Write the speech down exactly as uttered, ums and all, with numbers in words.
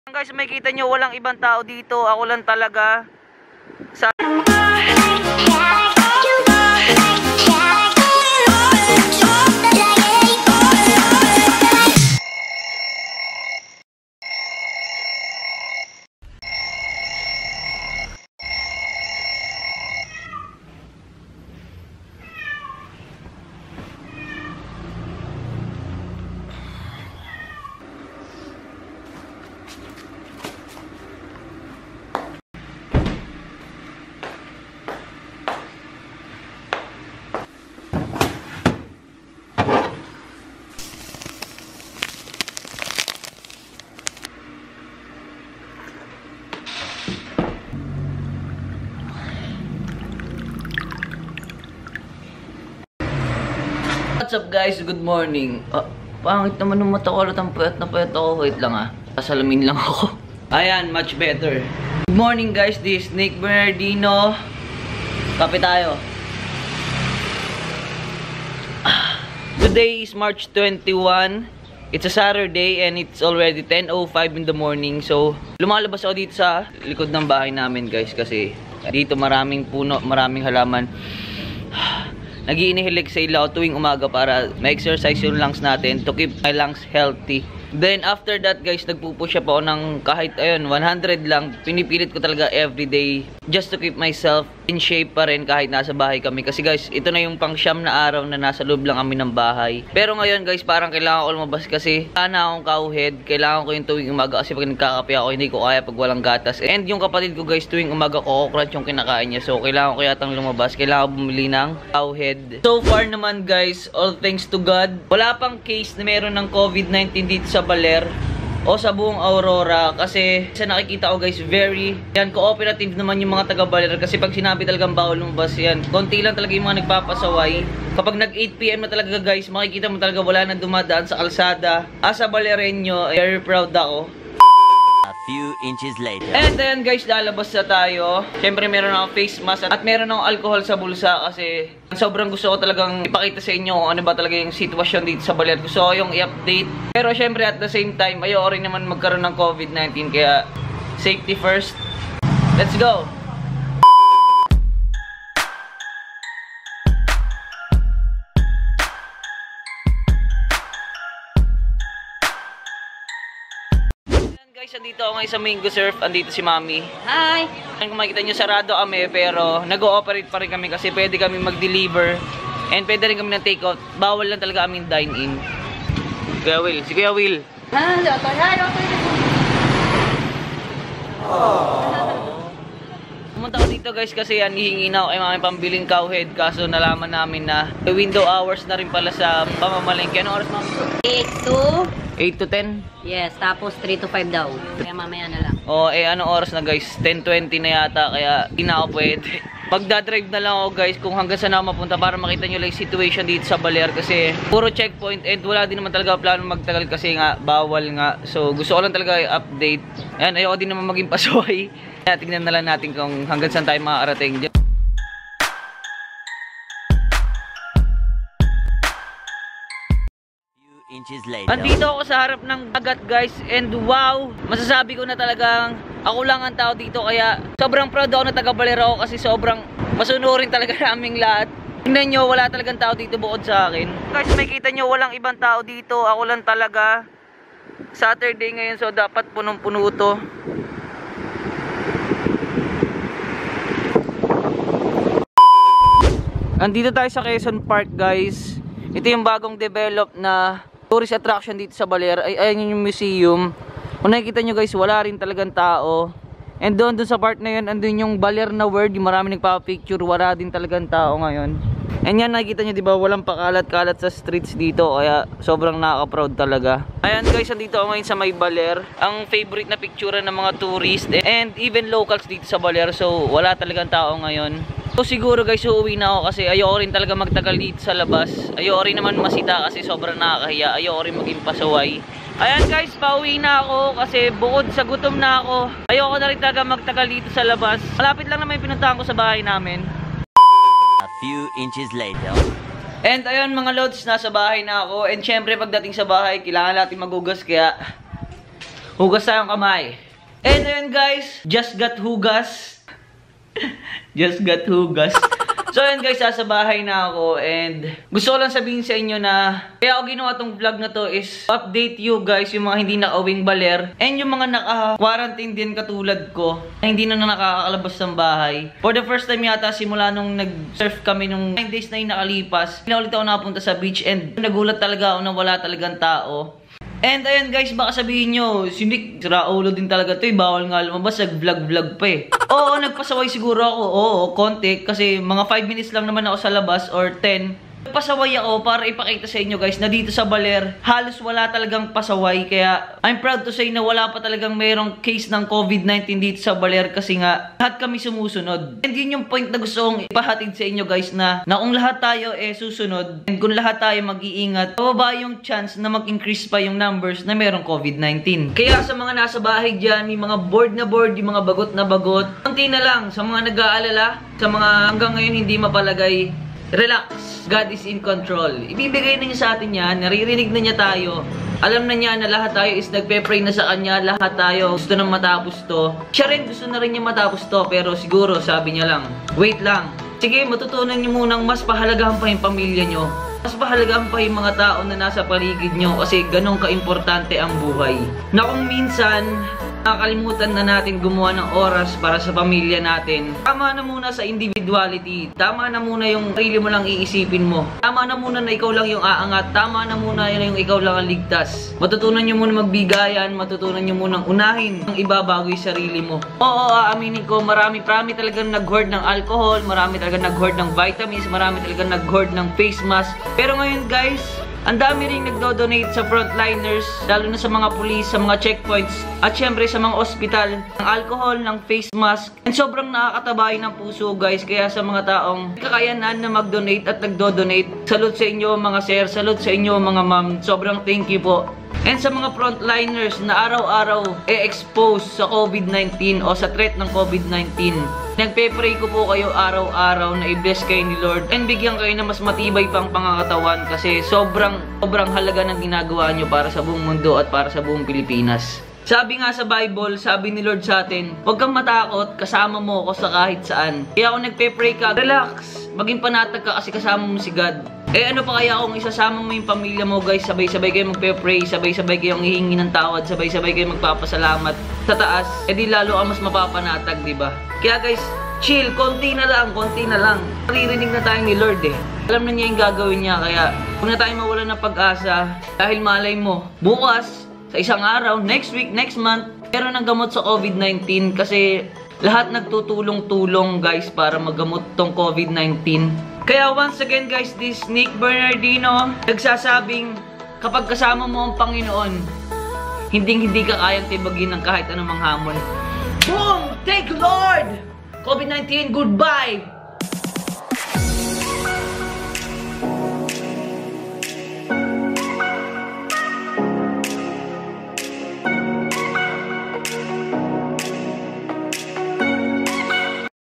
Guys, makikita nyo walang ibang tao dito. Ako lang talaga. Sa What's up guys? Good morning. Uh, pangit naman ng mata ko. Ang puyat na puyat ako. Wait lang ah. Pasalamin lang ako. Ayan, much better. Good morning guys. This is Nick Bernardino. Kape tayo. Today is March twenty-first. It's a Saturday and it's already ten oh five in the morning. So, lumalabas ako dito sa likod ng bahay namin guys. Kasi dito maraming puno, maraming halaman. Nag-iinihilik sa ilaw tuwing umaga para ma-exercise yung lungs natin to keep my lungs healthy. Then after that guys, nagpupush pa ako ng kahit ayun, one hundred lang. Pinipilit ko talaga everyday just to keep myself in shape pa rin kahit nasa bahay kami. Kasi guys, ito na yung pang siyam na araw na nasa loob lang kami ng bahay. Pero ngayon guys, parang kailangan ko lumabas kasi sana akong cowhead. Kailangan ko yung tuwing umaga kasi pag nagkakape ako, hindi ko kaya pag walang gatas. And yung kapatid ko guys, tuwing umaga ko crunch yung kinakain niya. So kailangan ko yatang lumabas. Kailangan ko bumili ng cowhead. So far naman guys, all thanks to God, wala pang case na meron ng COVID nineteen dito sa Baler o sa buong Aurora. Kasi sa nakikita ko guys, very yan, cooperative naman yung mga taga Baler. Kasi pag sinabi talagang bawal lumabas yan, konti lang talaga yung mga nagpapasaway. Kapag nag eight p m na talaga guys, makikita mo talaga wala na dumadaan sa kalsada. As a Balereño, very proud ako. A few inches later. And then guys, lalabas na tayo. Siyempre meron akong face mask at meron akong alcohol sa bulsa kasi sobrang gusto ko talagang ipakita sa inyo kung ano ba talaga yung sitwasyon dito sa Baler. Gusto ko yung i-update. Pero siyempre at the same time, ayoko rin naman magkaroon ng COVID nineteen. Kaya safety first. Let's go! Guys, andito ako ngayon sa Mango Surf. Andito si Mami. Hi! Kung makikita nyo, sarado kami pero nag-ooperate pa rin kami kasi pwede kami mag-deliver and pwede rin kami ng take-out. Bawal lang talaga aming dine-in. Kuya Will. Si Kuya Will. Pumunta ko dito guys kasi yan, hihingi na ako kay Mami pambiling cowhead. Kaso nalaman namin na window hours na rin pala sa pamamalengke. Anong oras, Mami? eight to? eight to ten? Yes, tapos three to five daw. Kaya mamaya na lang. O, eh anong oras na guys? ten twenty na yata, kaya hindi na ako pwede. Magdadrive na lang ako guys kung hanggang saan ako mapunta para makita nyo lang yung situation dito sa Baler kasi puro checkpoint and wala din naman talaga plano magtagal kasi nga bawal nga. So gusto ko lang talaga i-update. Ayan, ayoko din naman maging pasaway. Kaya tignan na lang natin kung hanggang saan tayo makakarating. Inches later. Andito ako sa harap ng dagat guys and wow, masasabi ko na talagang ako lang ang tao dito kaya sobrang proud ako na taga Baler ako kasi sobrang masunurin talaga naming lahat. Tingnan nyo, wala talagang tao dito bukod sa akin. Guys, makikita nyo walang ibang tao dito, ako lang talaga. Saturday ngayon so dapat punong-puno to. Andito tayo sa Quezon Park guys. Ito yung bagong develop na tourist attraction dito sa Baler. Ay, ayan yung museum. Kung nakikita nyo guys, wala rin talagang tao. And doon, doon sa part na yun, andun yung Baler na word. Yung marami nagpapapicture, wala din talagang tao ngayon. And yan, nakikita nyo diba, walang pakalat-kalat sa streets dito. Kaya sobrang nakaka-proud talaga. Ayan guys, andito ako ngayon sa may Baler. Ang favorite na picture ng mga tourist and even locals dito sa Baler. So wala talagang tao ngayon. So siguro guys, uuwi na ako kasi ayoko rin talaga magtagal dito sa labas. Ayoko rin naman masita kasi sobrang nakakahiya. Ayoko rin maging pasaway. Ayan guys, pauwi na ako kasi bukod sa gutom na ako, ayoko na rin talaga magtagal dito sa labas. Malapit lang naman yung pinuntahan ko sa bahay namin. A few inches later. And ayun mga lods, nasa bahay na ako. And syempre pagdating sa bahay, kailangan natin magugas kaya Hugas tayong kamay. And then guys, just got hugas. Just got hugas. So yun guys, sa bahay na ako and gusto ko lang sabihin sa inyo na kaya ako ginawa tong vlog na to is update you guys, yung mga hindi nakauwing baler and yung mga naka-quarantine din katulad ko na hindi na nakakalabas ng bahay. For the first time yata simula nung nag-surf kami nung nine days na yung nakalipas, hindi ulit ako nakapunta sa beach and nagulat talaga ako na wala talagang tao. And ayan guys, baka sabihin nyo, si Nick, siraulo din talaga to eh, bawal nga lumabas, nag-vlog-vlog pa eh. Oo, nagpasaway siguro ako, oo, konti, kasi mga five minutes lang naman ako sa labas or ten. Nagpasaway ako para ipakita sa inyo guys na dito sa Baler, halos wala talagang pasaway. Kaya I'm proud to say na wala pa talagang mayroong case ng COVID nineteen dito sa Baler kasi nga lahat kami sumusunod. And yun yung point na gusto kong ipahatid sa inyo guys na na kung lahat tayo eh susunod and kung lahat tayo mag-iingat, bababa yung chance na mag-increase pa yung numbers na mayroong COVID nineteen. Kaya sa mga nasa bahay dyan, yung mga bored na bored, yung mga bagot na bagot, konti na lang sa mga nag-aalala, sa mga hanggang ngayon hindi mapalagay, relax. God is in control. Ibibigay na niya sa atin yan. Naririnig na niya tayo. Alam na niya na lahat tayo is nagpe-pray na sa kanya. Lahat tayo gusto nang matapos to. Siya rin gusto na rin niya matapos to. Pero siguro sabi niya lang, wait lang. Sige, matutunan niyo munang mas pahalagahan pa yung pamilya niyo. Mas pahalagahan pa yung mga tao na nasa paligid niyo. Kasi ganun ka-importante ang buhay. Na kung minsan nakakalimutan na natin gumawa ng oras para sa pamilya natin. Tama na muna sa individuality. Tama na muna yung sarili mo lang iisipin mo. Tama na muna na ikaw lang yung aangat. Tama na muna yung ikaw lang ang ligtas. Matutunan nyo muna magbigayan. Matutunan nyo munang unahin ang iba bago yung sarili mo. Oo, aaminin ko, marami, marami talagang nag-hoard ng alcohol. Marami talagang nag-hoard ng vitamins. Marami talagang nag-hoard ng face mask. Pero ngayon guys, ang dami rin nagdo-donate sa frontliners, lalo na sa mga police, sa mga checkpoints, at syempre sa mga ospital, ng alcohol, ng face mask. And sobrang nakakatabay ng puso guys, kaya sa mga taong kakayanan na mag-donate at nagdo-donate, salute sa inyo mga sir, salute sa inyo mga ma'am, sobrang thank you po. And sa mga frontliners na araw-araw e-expose sa COVID nineteen o sa threat ng COVID nineteen, nagpe-pray ko po kayo araw-araw na i-bless kayo ni Lord and bigyan kayo na mas matibay pang pangangatawan kasi sobrang, sobrang halaga ng ginagawa nyo para sa buong mundo at para sa buong Pilipinas. Sabi nga sa Bible, sabi ni Lord sa atin, huwag kang matakot, kasama mo ako sa kahit saan. Kaya kung nagpe-pray ka, relax, maging panatag ka kasi kasama mo si God. Eh ano pa kaya kung isasama mo yung pamilya mo guys, sabay-sabay kayo magpe-pray, sabay-sabay kayong hihingi ng tawad, sabay-sabay kayo magpapasalamat sa taas, eh di lalo ka mas mapapanatag, diba? Kaya guys, chill, konti na lang, konti na lang. Naririnig na tayo ni Lord eh. Alam na niya yung gagawin niya, kaya huwag na tayo mawalan ng pag-asa dahil malay mo, bukas, sa isang araw, next week, next month, meron ng gamot sa COVID nineteen kasi lahat nagtutulong-tulong guys para magamot tong COVID nineteen. Kaya once again guys, this Nick Bernardino nagsasabing kapag kasama mo ang Panginoon, hindi-hindi ka kayang tibagin ng kahit anumang hamon. Boom! Thank you Lord! COVID nineteen, goodbye!